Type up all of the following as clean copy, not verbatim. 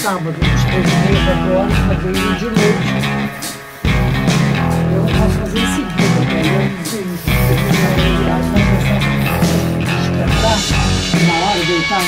sábado, depois de meia, 4 horas, mas veio de noite. Eu não posso fazer em seguida, porque eu não sei despertar uma hora, deitar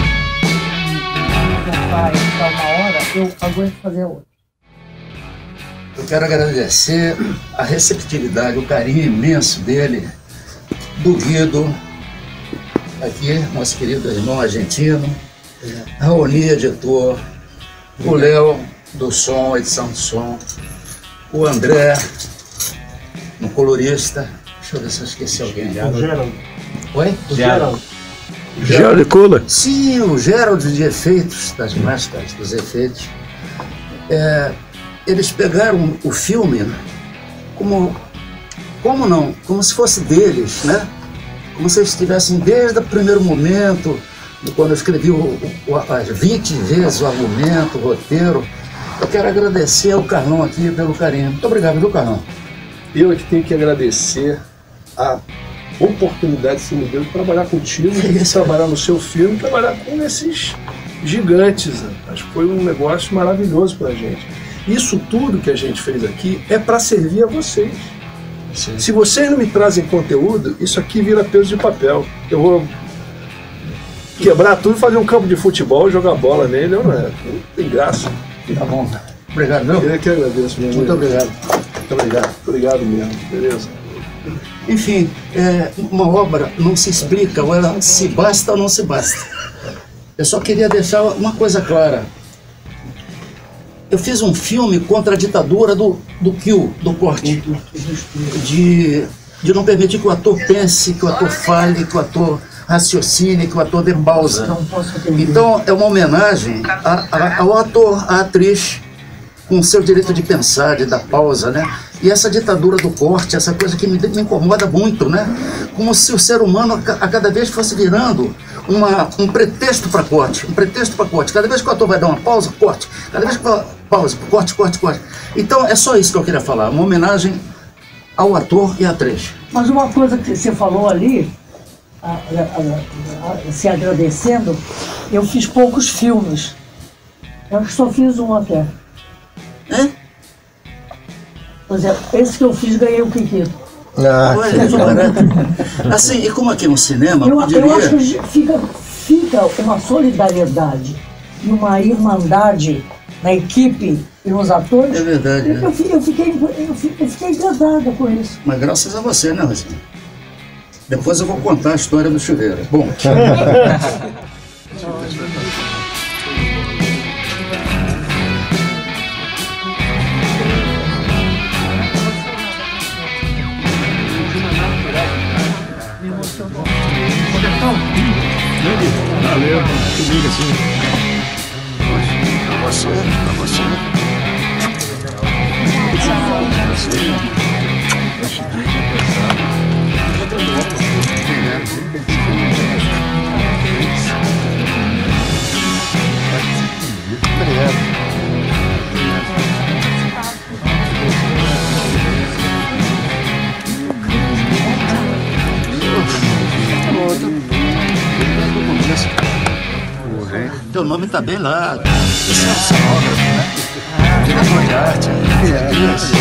uma hora, eu aguento fazer outra. Eu quero agradecer a receptividade, o carinho imenso dele, do Guido, aqui, nosso querido irmão argentino, Raoni, editor, o Léo, do som, edição do som, o André, no colorista, deixa eu ver se eu esqueci alguém. O Gerald. Oi? O Gerald. Gerald Cola? Sim, o Gerald de efeitos, das máscaras, dos efeitos. Eles pegaram o filme como se fosse deles, né? Como se eles estivessem desde o primeiro momento, quando eu escrevi as 20 vezes o argumento, o roteiro. Eu quero agradecer ao Carlão aqui pelo carinho. Muito obrigado, viu, Carlão? Eu é que tenho que agradecer a oportunidade que você me deu de trabalhar contigo, de trabalhar no seu filme, trabalhar com esses gigantes. Acho que foi um negócio maravilhoso pra gente. Isso tudo que a gente fez aqui é para servir a vocês. Sim. Se vocês não me trazem conteúdo, isso aqui vira peso de papel. Eu vou quebrar tudo, fazer um campo de futebol, jogar bola nele, não tem graça. Tá bom. Obrigado, viu? Eu que agradeço, meu amigo. Muito obrigado. Muito obrigado. Obrigado mesmo, beleza? Enfim, uma obra não se explica, ou ela se basta ou não se basta. Eu só queria deixar uma coisa clara. Eu fiz um filme contra a ditadura do kill, do corte. De não permitir que o ator pense, que o ator fale, que o ator raciocine, que o ator dê pausa. Então é uma homenagem ao ator, à atriz, com o seu direito de pensar, de dar pausa, né? E essa ditadura do corte, essa coisa que me incomoda muito, né? Como se o ser humano a cada vez fosse virando um pretexto para corte, Cada vez que o ator vai dar uma pausa, corte. Cada vez que pausa, corte. Então é só isso que eu queria falar, uma homenagem ao ator e à atriz. Mas uma coisa que você falou ali, se agradecendo, eu fiz poucos filmes. Eu só fiz um até. Por exemplo, esse que eu fiz, ganhei o Kikito. Olha, que barato. Assim, e como aqui no cinema, eu acho que fica uma solidariedade e uma irmandade na equipe e nos atores. É verdade. Eu fiquei encantada com isso. Mas graças a você, né, Rosinha? Depois eu vou contar a história do chuveiro. Bom. Valeu, comigo assim. Pra você. Teu nome tá bem lá. Esse é o seu nome, né? Diretor de arte.